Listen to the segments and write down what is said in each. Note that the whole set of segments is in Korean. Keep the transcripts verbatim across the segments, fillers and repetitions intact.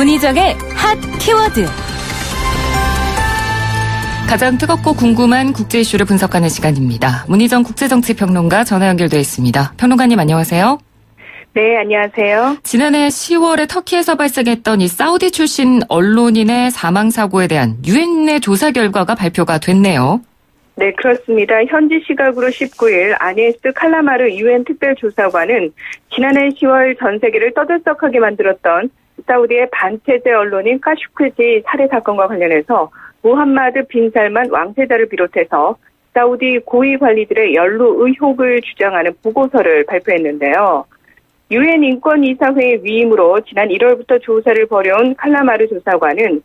문희정의 핫 키워드. 가장 뜨겁고 궁금한 국제 이슈를 분석하는 시간입니다. 문희정 국제정치평론가 전화 연결되어 있습니다. 평론가님 안녕하세요. 네, 안녕하세요. 지난해 시월에 터키에서 발생했던 이 사우디 출신 언론인의 사망사고에 대한 유엔의 조사 결과가 발표가 됐네요. 네, 그렇습니다. 현지 시각으로 십구 일 아니에스 칼라마르 유엔 특별조사관은 지난해 시월 전 세계를 떠들썩하게 만들었던 사우디의 반체제 언론인 카쇼크지 살해 사건과 관련해서 무함마드 빈 살만 왕세자를 비롯해서 사우디 고위 관리들의 연루 의혹을 주장하는 보고서를 발표했는데요. 유엔 인권이사회의 위임으로 지난 일월부터 조사를 벌여온 칼라마르 조사관은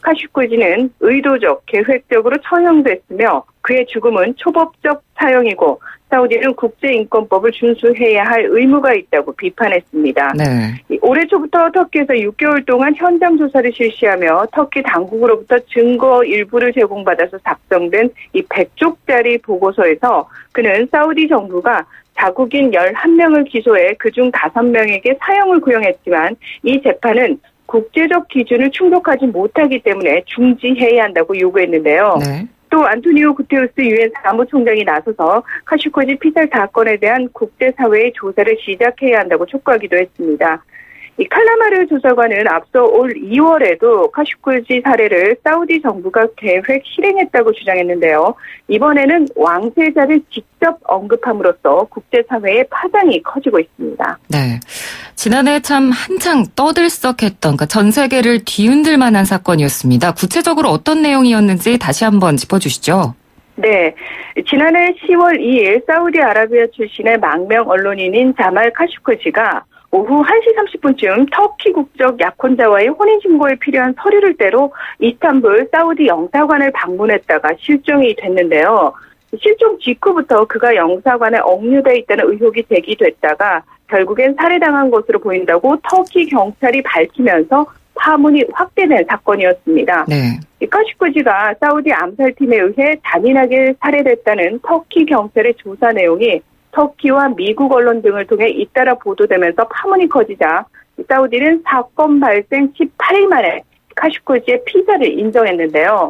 카쇼크지는 의도적, 계획적으로 처형됐으며 그의 죽음은 초법적 사형이고 사우디는 국제인권법을 준수해야 할 의무가 있다고 비판했습니다. 네. 올해 초부터 터키에서 육 개월 동안 현장 조사를 실시하며 터키 당국으로부터 증거 일부를 제공받아서 작성된 이 백 쪽짜리 보고서에서 그는 사우디 정부가 자국인 열한 명을 기소해 그중 다섯 명에게 사형을 구형했지만 이 재판은 국제적 기준을 충족하지 못하기 때문에 중지해야 한다고 요구했는데요. 네. 또 안토니오 구테우스 유엔 사무총장이 나서서 카쇼크지 피살 사건에 대한 국제사회의 조사를 시작해야 한다고 촉구하기도 했습니다. 이 칼라마르 조사관은 앞서 올 이월에도 카쇼크지 살해를 사우디 정부가 계획 실행했다고 주장했는데요. 이번에는 왕세자를 직접 언급함으로써 국제사회의 파장이 커지고 있습니다. 네, 지난해 참 한창 떠들썩했던 그러니까 전 세계를 뒤흔들 만한 사건이었습니다. 구체적으로 어떤 내용이었는지 다시 한번 짚어주시죠. 네, 지난해 시월 이일 사우디아라비아 출신의 망명 언론인인 자말 카쇼크지가 오후 한 시 삼십 분쯤 터키 국적 약혼자와의 혼인신고에 필요한 서류를 떼러 이스탄불 사우디 영사관을 방문했다가 실종이 됐는데요. 실종 직후부터 그가 영사관에 억류돼 있다는 의혹이 제기됐다가 결국엔 살해당한 것으로 보인다고 터키 경찰이 밝히면서 파문이 확대된 사건이었습니다. 네. 카쇼크지가 사우디 암살팀에 의해 잔인하게 살해됐다는 터키 경찰의 조사 내용이 터키와 미국 언론 등을 통해 잇따라 보도되면서 파문이 커지자 사우디는 사건 발생 십팔 일 만에 카쇼크지의 피살을 인정했는데요.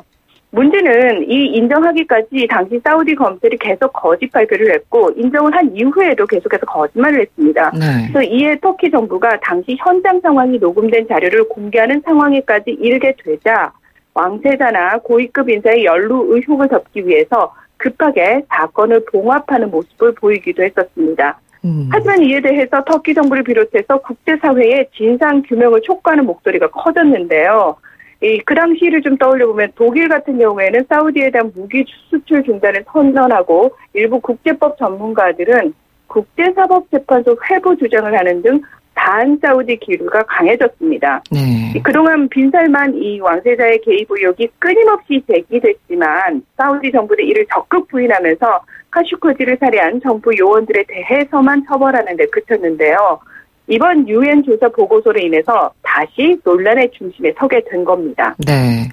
문제는 이 인정하기까지 당시 사우디 검찰이 계속 거짓 발표를 했고 인정을 한 이후에도 계속해서 거짓말을 했습니다. 네. 그래서 이에 터키 정부가 당시 현장 상황이 녹음된 자료를 공개하는 상황에까지 이르게 되자 왕세자나 고위급 인사의 연루 의혹을 덮기 위해서 급하게 사건을 봉합하는 모습을 보이기도 했었습니다. 음. 하지만 이에 대해서 터키 정부를 비롯해서 국제사회의 진상규명을 촉구하는 목소리가 커졌는데요. 이, 그 당시를 좀 떠올려보면 독일 같은 경우에는 사우디에 대한 무기 수출 중단을 선언하고 일부 국제법 전문가들은 국제사법재판소 회부 주장을 하는 등 반사우디 기류가 강해졌습니다. 네. 그동안 빈살만 이 왕세자의 개입 의혹이 끊임없이 제기됐지만 사우디 정부는 이를 적극 부인하면서 카쇼크지를 살해한 정부 요원들에 대해서만 처벌하는 데 그쳤는데요. 이번 유엔 조사 보고서로 인해서 다시 논란의 중심에 서게 된 겁니다. 네.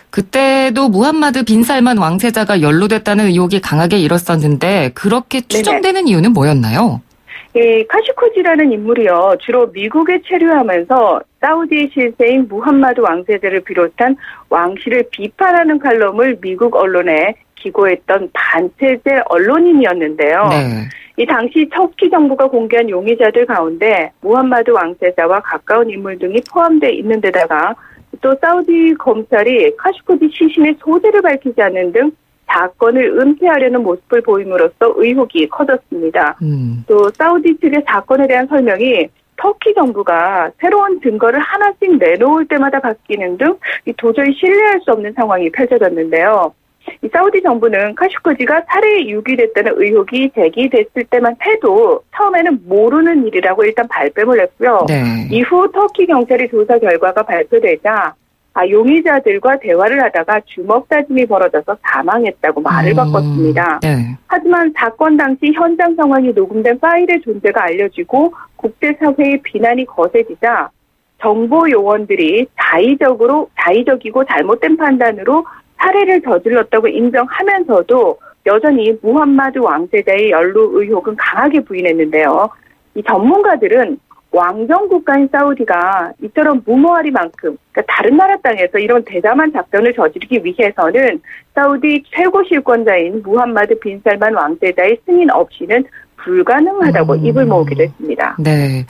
그때도 무함마드 빈 살만 왕세자가 연루됐다는 의혹이 강하게 일었었는데 그렇게 추정되는 네네. 이유는 뭐였나요? 예, 카쇼크지라는 인물이요. 주로 미국에 체류하면서 사우디 실세인 무함마드 왕세자를 비롯한 왕실을 비판하는 칼럼을 미국 언론에 기고했던 반체제 언론인이었는데요. 네. 이 당시 터키 정부가 공개한 용의자들 가운데 무함마드 왕세자와 가까운 인물 등이 포함되어 있는 데다가 또 사우디 검찰이 카쇼크지 시신의 소재를 밝히지 않는 등 사건을 은폐하려는 모습을 보임으로써 의혹이 커졌습니다. 음. 또 사우디 측의 사건에 대한 설명이 터키 정부가 새로운 증거를 하나씩 내놓을 때마다 바뀌는 등 도저히 신뢰할 수 없는 상황이 펼쳐졌는데요. 이 사우디 정부는 카쇼크지가 살해에 유기됐다는 의혹이 제기됐을 때만 해도 처음에는 모르는 일이라고 일단 발뺌을 했고요. 네. 이후 터키 경찰의 조사 결과가 발표되자 아, 용의자들과 대화를 하다가 주먹 다짐이 벌어져서 사망했다고 말을 음, 바꿨습니다. 네. 하지만 사건 당시 현장 상황이 녹음된 파일의 존재가 알려지고 국제사회의 비난이 거세지자 정보 요원들이 자의적으로 자의적이고 잘못된 판단으로 살해를 저질렀다고 인정하면서도 여전히 무함마드 왕세자의 연루 의혹은 강하게 부인했는데요. 이 전문가들은 왕정 국가인 사우디가 이처럼 무모하리만큼 그러니까 다른 나라 땅에서 이런 대담한 작전을 저지르기 위해서는 사우디 최고 실권자인 무함마드 빈 살만 왕세자의 승인 없이는 불가능하다고 음. 입을 모으기도 했습니다. 네.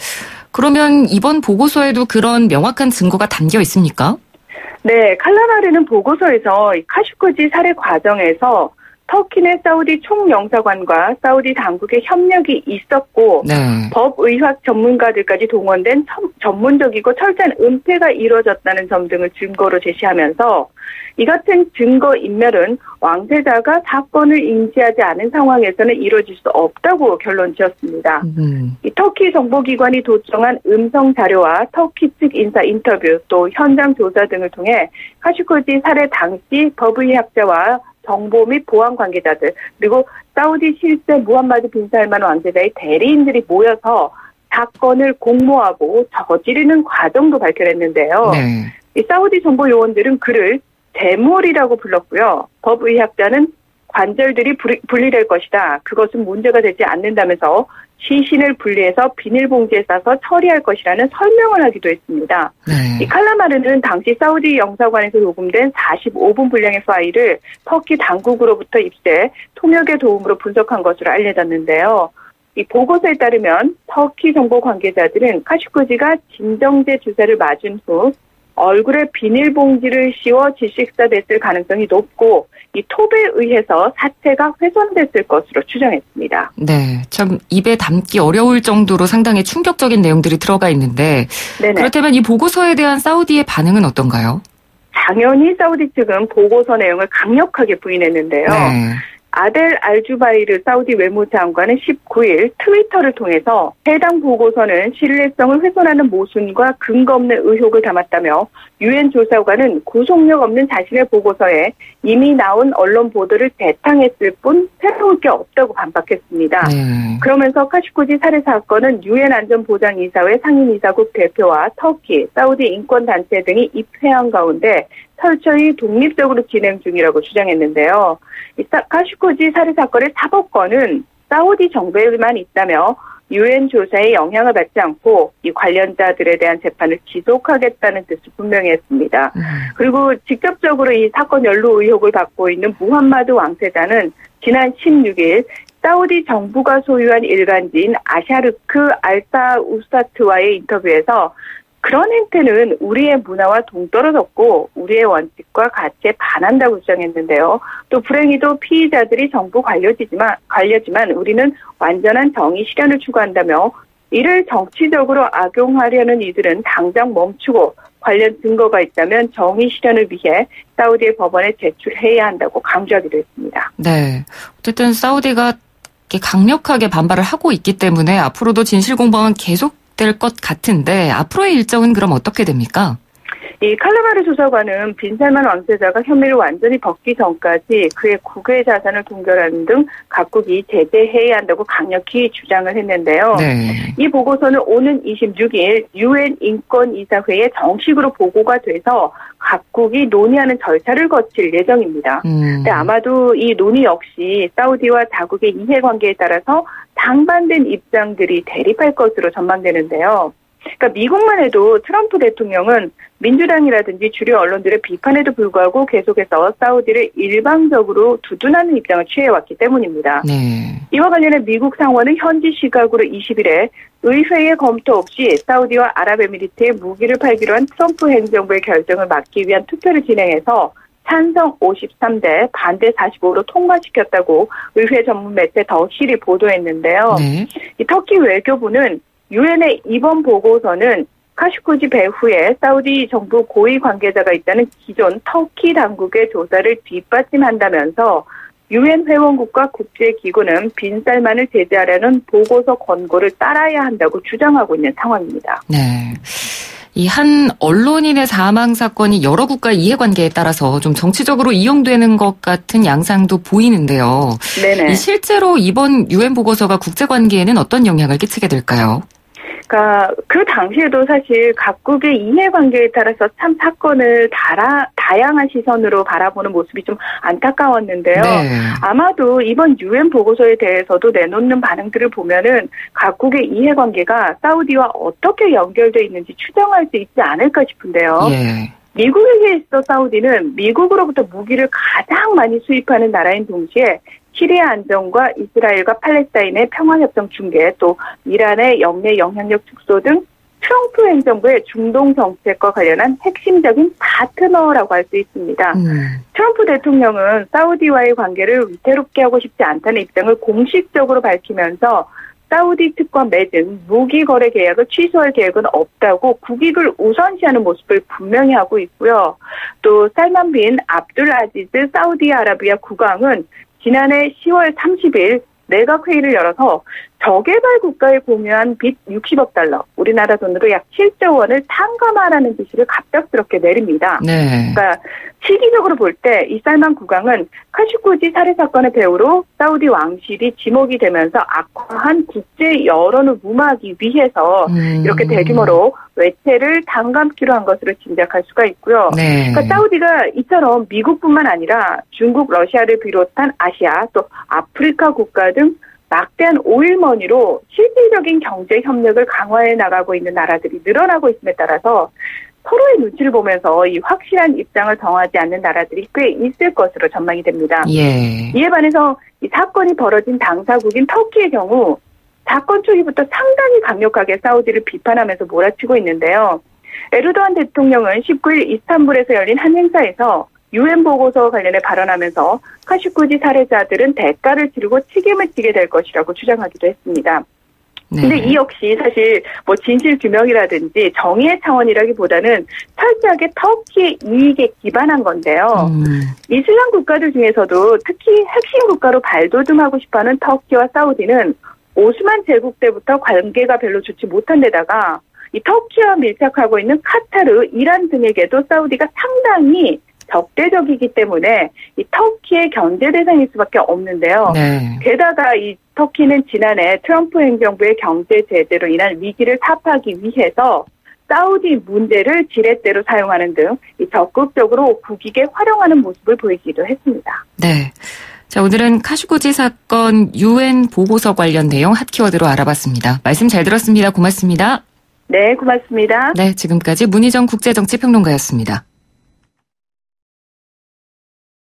그러면 이번 보고서에도 그런 명확한 증거가 담겨 있습니까? 네. 칼라마르는 보고서에서 카슈거지 살해 과정에서 터키 내 사우디 총영사관과 사우디 당국의 협력이 있었고 네. 법의학 전문가들까지 동원된 전문적이고 철저한 은폐가 이루어졌다는 점 등을 증거로 제시하면서 이 같은 증거 인멸은 왕세자가 사건을 인지하지 않은 상황에서는 이루어질 수 없다고 결론 지었습니다. 음. 이 터키 정보기관이 도청한 음성 자료와 터키 측 인사 인터뷰 또 현장 조사 등을 통해 카슈거지 살해 당시 법의학자와 정보 및 보안 관계자들 그리고 사우디 실세 무함마드 빈 살만 왕세자의 대리인들이 모여서 사건을 공모하고 저지르는 과정도 밝혀냈는데요. 네. 이 사우디 정보 요원들은 그를 재물이라고 불렀고요. 법의학자는 관절들이 분리될 것이다. 그것은 문제가 되지 않는다면서 시신을 분리해서 비닐봉지에 싸서 처리할 것이라는 설명을 하기도 했습니다. 네. 이 칼라마르는 당시 사우디 영사관에서 요금된 사십오 분 분량의 파일을 터키 당국으로부터 입수해 통역의 도움으로 분석한 것으로 알려졌는데요. 이 보고서에 따르면 터키 정보 관계자들은 카슈거지가 진정제 주사를 맞은 후 얼굴에 비닐봉지를 씌워 질식사됐을 가능성이 높고 이 톱에 의해서 사체가 훼손됐을 것으로 추정했습니다. 네, 참 입에 담기 어려울 정도로 상당히 충격적인 내용들이 들어가 있는데 네네. 그렇다면 이 보고서에 대한 사우디의 반응은 어떤가요? 당연히 사우디 측은 보고서 내용을 강력하게 부인했는데요. 네. 아델 알주바이르 사우디 외무장관은 십구 일 트위터를 통해서 해당 보고서는 신뢰성을 훼손하는 모순과 근거 없는 의혹을 담았다며 유엔 조사관은 구속력 없는 자신의 보고서에 이미 나온 언론 보도를 재탕했을 뿐 새로울 게 없다고 반박했습니다. 네. 그러면서 카슈거지 살해 사건은 유엔 안전보장이사회 상임이사국 대표와 터키, 사우디 인권단체 등이 입회한 가운데 철저히 독립적으로 진행 중이라고 주장했는데요. 이 카슈거지 살해 사건의 사법권은 사우디 정부에만 있다며 유엔 조사에 영향을 받지 않고 이 관련자들에 대한 재판을 지속하겠다는 뜻을 분명히 했습니다. 음. 그리고 직접적으로 이 사건 연루 의혹을 받고 있는 무함마드 왕세자는 지난 십육 일 사우디 정부가 소유한 일간지인 아샤르크 알사우사트와의 인터뷰에서 그런 행태는 우리의 문화와 동떨어졌고 우리의 원칙과 가치에 반한다고 주장했는데요. 또 불행히도 피의자들이 정부 관료지만, 관료지만 우리는 완전한 정의 실현을 추구한다며 이를 정치적으로 악용하려는 이들은 당장 멈추고 관련 증거가 있다면 정의 실현을 위해 사우디의 법원에 제출해야 한다고 강조하기도 했습니다. 네, 어쨌든 사우디가 강력하게 반발을 하고 있기 때문에 앞으로도 진실 공방은 계속 될 것 같은데 앞으로의 일정은 그럼 어떻게 됩니까? 이 칼라마르 조사관은 빈 살만 왕세자가 혐의를 완전히 벗기 전까지 그의 국외 자산을 동결하는 등 각국이 제재해야 한다고 강력히 주장을 했는데요. 네. 이 보고서는 오는 이십육 일 유엔 인권이사회에 정식으로 보고가 돼서 각국이 논의하는 절차를 거칠 예정입니다. 음. 근데 아마도 이 논의 역시 사우디와 자국의 이해관계에 따라서 상반된 입장들이 대립할 것으로 전망되는데요. 그러니까 미국만 해도 트럼프 대통령은 민주당이라든지 주류 언론들의 비판에도 불구하고 계속해서 사우디를 일방적으로 두둔하는 입장을 취해왔기 때문입니다. 네. 이와 관련해 미국 상원은 현지 시각으로 이십 일에 의회의 검토 없이 사우디와 아랍에미리트에 무기를 팔기로 한 트럼프 행정부의 결정을 막기 위한 투표를 진행해서 찬성 오십삼 대 반대 사십오로 통과시켰다고 의회 전문 매체 더 힐이 보도했는데요. 네. 이 터키 외교부는 유엔의 이번 보고서는 카슈거지 배후에 사우디 정부 고위 관계자가 있다는 기존 터키 당국의 조사를 뒷받침한다면서 유엔 회원국과 국제기구는 빈 살만을 제재하려는 보고서 권고를 따라야 한다고 주장하고 있는 상황입니다. 네. 이 한 언론인의 사망 사건이 여러 국가 이해관계에 따라서 좀 정치적으로 이용되는 것 같은 양상도 보이는데요. 네네. 이 실제로 이번 유엔 보고서가 국제관계에는 어떤 영향을 끼치게 될까요? 그러니까 그 당시에도 사실 각국의 이해관계에 따라서 참 사건을 다라, 다양한 시선으로 바라보는 모습이 좀 안타까웠는데요. 네. 아마도 이번 유엔 보고서에 대해서도 내놓는 반응들을 보면은 각국의 이해관계가 사우디와 어떻게 연결돼 있는지 추정할 수 있지 않을까 싶은데요. 예. 미국에게 있어 사우디는 미국으로부터 무기를 가장 많이 수입하는 나라인 동시에 시리아 안정과 이스라엘과 팔레스타인의 평화협정 중개, 또 이란의 영내 영향력 축소 등 트럼프 행정부의 중동 정책과 관련한 핵심적인 파트너라고 할 수 있습니다. 음. 트럼프 대통령은 사우디와의 관계를 위태롭게 하고 싶지 않다는 입장을 공식적으로 밝히면서 사우디 측과 맺은 무기 거래 계약을 취소할 계획은 없다고 국익을 우선시하는 모습을 분명히 하고 있고요. 또 살만 빈 압둘 아지즈 사우디아라비아 국왕은 지난해 시월 삼십일 내각 회의를 열어서 저개발 국가에 공유한 빚 육십억 달러, 우리나라 돈으로 약 칠조 원을 탕감하라는 지시를 갑작스럽게 내립니다. 네. 그러니까 시기적으로 볼 때 이 살만 국왕은 카슈쿠지 살해 사건의 배후로 사우디 왕실이 지목이 되면서 악화한 국제 여론을 무마하기 위해서 음. 이렇게 대규모로 외채를 탕감키로 한 것으로 짐작할 수가 있고요. 네. 그러니까 사우디가 이처럼 미국뿐만 아니라 중국, 러시아를 비롯한 아시아 또 아프리카 국가 등 막대한 오일머니로 실질적인 경제 협력을 강화해 나가고 있는 나라들이 늘어나고 있음에 따라서 서로의 눈치를 보면서 이 확실한 입장을 정하지 않는 나라들이 꽤 있을 것으로 전망이 됩니다. 예. 이에 반해서 이 사건이 벌어진 당사국인 터키의 경우 사건 초기부터 상당히 강력하게 사우디를 비판하면서 몰아치고 있는데요. 에르도안 대통령은 십구일 이스탄불에서 열린 한 행사에서 유엔 보고서 관련해 발언하면서 카슈쿠지 살해자들은 대가를 치르고 책임을 지게 될 것이라고 주장하기도 했습니다. 근데 네. 이 역시 사실 뭐 진실 규명이라든지 정의의 차원이라기보다는 철저하게 터키의 이익에 기반한 건데요. 음. 이슬람 국가들 중에서도 특히 핵심 국가로 발돋움하고 싶어하는 터키와 사우디는 오스만 제국 때부터 관계가 별로 좋지 못한 데다가 이 터키와 밀착하고 있는 카타르, 이란 등에게도 사우디가 상당히 적대적이기 때문에 이 터키의 견제 대상일 수밖에 없는데요. 네. 게다가 이 터키는 지난해 트럼프 행정부의 경제 제재로 인한 위기를 타파하기 위해서 사우디 문제를 지렛대로 사용하는 등 이 적극적으로 국익에 활용하는 모습을 보이기도 했습니다. 네. 자, 오늘은 카슈쿠지 사건 유엔 보고서 관련 내용 핫키워드로 알아봤습니다. 말씀 잘 들었습니다. 고맙습니다. 네, 고맙습니다. 네, 지금까지 문희정 국제정치평론가였습니다.